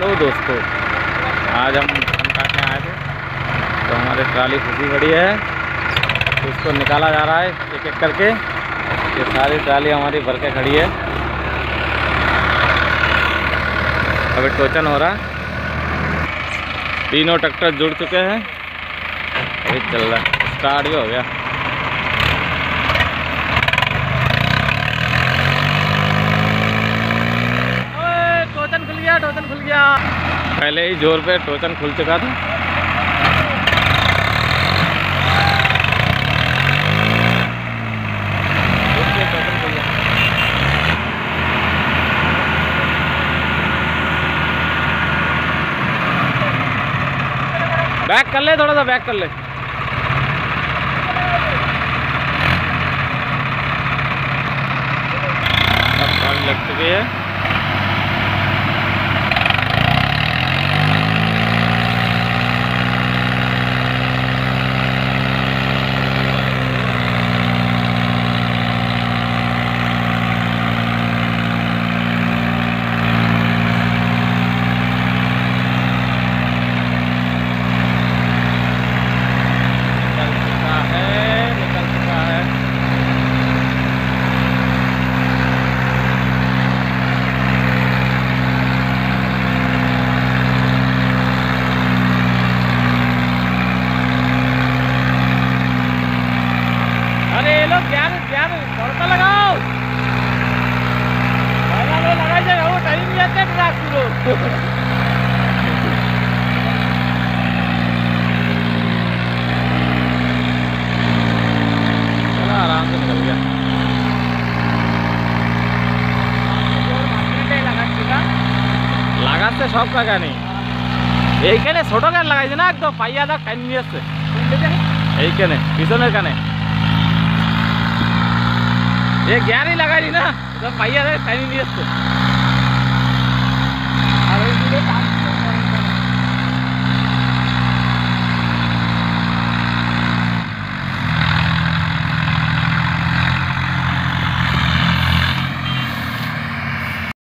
Hello दोस्तों, आज हम धान काटने आए थे तो हमारी ट्राली फंसी पड़ी है तो उसको निकाला जा रहा है एक एक करके। ये सारी ट्राली हमारी भर के खड़ी है, अभी टोचन हो रहा है। तीनों ट्रैक्टर जुड़ चुके हैं, अभी चल रहा है, स्टार्ट भी हो गया। टोचन खुल गया। पहले ही जोर पे टोचन खुल चुका था। बैक कर ले, थोड़ा सा बैक कर ले। अब पानी लग चुकी है। तड़का लगाओ, लगाई जाएगा वो टाइम नहीं आता ट्रक पूरा। चला आराम से निकल गया। लागाते सब का नहीं এইখানে ছোট গান লাগাইছে না একদম পাইয়া দাও টাইম নিয়ে আসছে এইখানে পিছনের কানে ये ज्ञान ही लगा दी ना, तो भैया टाइम नहीं